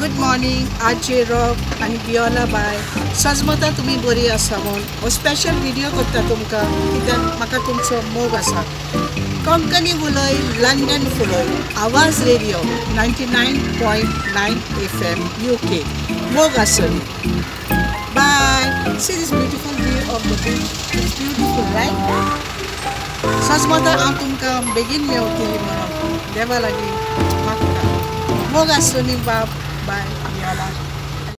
good morning. Aji Roque and BIHULA BHAI. Sajmata tumi bori asamon. O special video kotta tumka. Kitan maka tumso mogasa. Konkani Uloi, London FULOI AWAAZ Radio 99.9 FM UK. Mogacho. Bye. See this beautiful view of the beach. It's beautiful, right? Sajmata tumka begin me uti mara. Deva lagi. Mogacho ni bye.